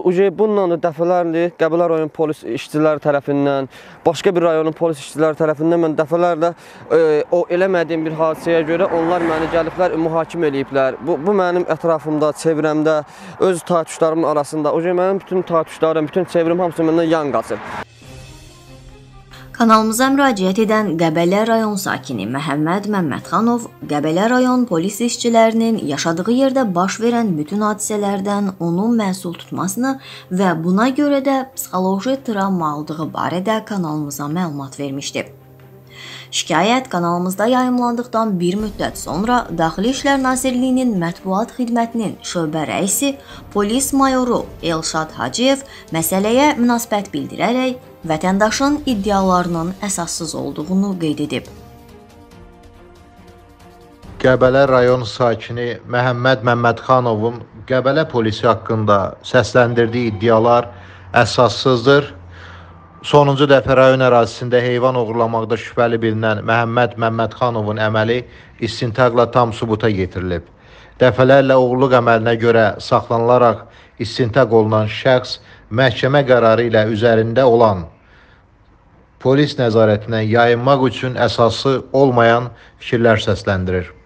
Bununla da dəfələrlə Qəbələ rayon polis işçiləri tərəfindən, başqa bir rayonun polis işçiləri tərəfindən mən dəfələrlə o eləmədiyim bir hadisəyə görə onlar məni gəliblər, mühakimə eləyiblər. Bu mənim ətrafımda, çevrəmdə, öz taytuşlarımın arasında, mənim bütün taytuşlarım, bütün çevrim hamısı məndən yan qaçır. Kanalımıza müraciət edən Qəbələ rayon sakini Məhəmməd Məmmədxanov Qəbələ rayon polis işçilərinin yaşadığı yerdə baş verən bütün hadisələrdən onun məsul tutmasını və buna görə də psixoloji travma aldığı barədə kanalımıza məlumat vermişdi. Şikayət kanalımızda yayımlandıqdan bir müddət sonra Daxili İşlər Nazirliyinin Mətbuat Xidmətinin şöbə rəisi polis mayoru Elşad Hacıyev məsələyə münasibət bildirərək vətəndaşın iddialarının əsassız olduğunu qeyd edib. Qəbələ rayon sakini Məhəmməd Məmmədxanovun Qəbələ polisi haqqında səsləndirdiyi iddialar əsassızdır. Sonuncu dəfə rayon ərazisində heyvan oğurlamaqda şübhəli bilinən Məhəmməd Məmmədxanovun əməli istintaqla tam sübuta yetirilib. Dəfələrlə oğurluq əməlinə görə saxlanılaraq istintaq olunan şəxs məhkəmə qərarı ilə üzərində olan polis nəzarətindən yayınmaq üçün əsası olmayan fikirlər səsləndirir.